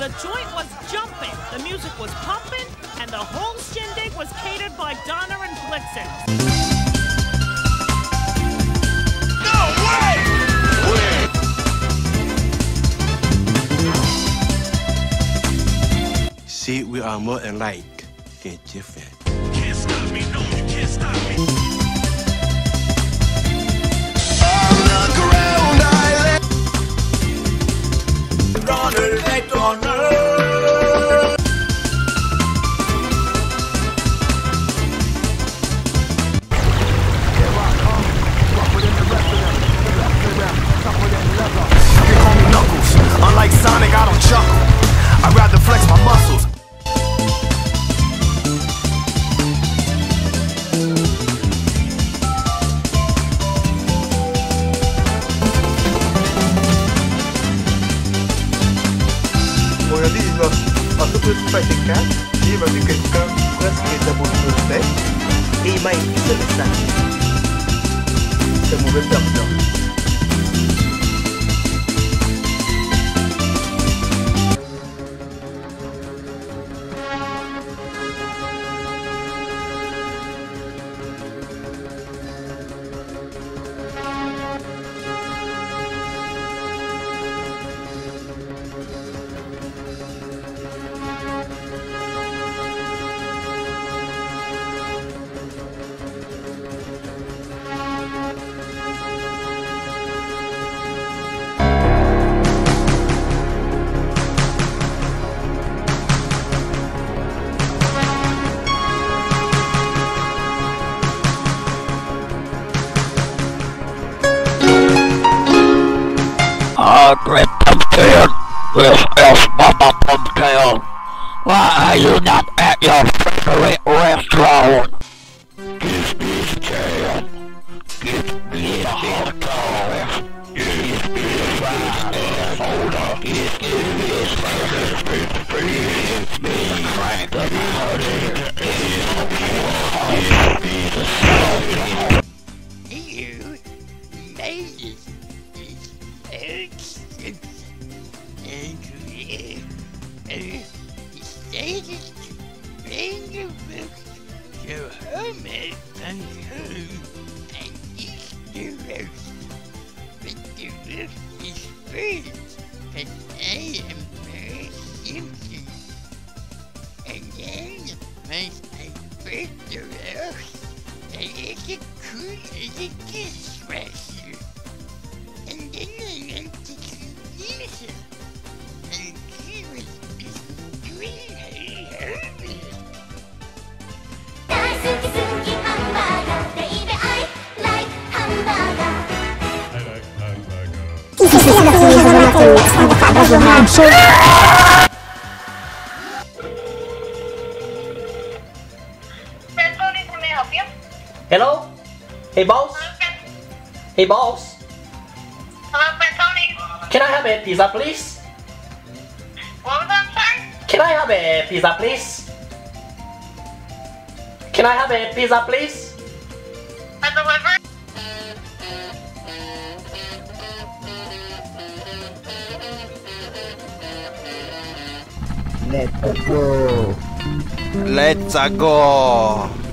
The joint was jumping, the music was pumping, and the whole shindig was catered by Donner and Blitzen. No way! See, we are more alike than different. Can't stop me, no, you can't stop me. Unlike Sonic, I don't chuckle. I'd rather flex my muscles. Already it was a super fighting cat. Here you can press the button step. He might easily stand. The movement up now. Great pumpkin with Mama Pumpkin. Why are you not at your favorite restaurant? Give me the jam. Give me the hot dog. Give me the fried soda. Give me the spicy freeze. Give me the honey. Give me the salad. You made it. Your hermit and who and eat the roast, but the roast is first, and I am very Simpson. And then, once I break the roast, I let it cool as a dishwasher. And then I went to Cwason, and he was doing a hermit. Suki hamburger, baby, I like hamburger. I like hamburger. Can I help you? Hello? Hey boss? Hey boss? Hello, Tony. Can I have a pizza please? What was that, sir? Can I have a pizza please? Can I have a pizza please? I delivered. Let's go.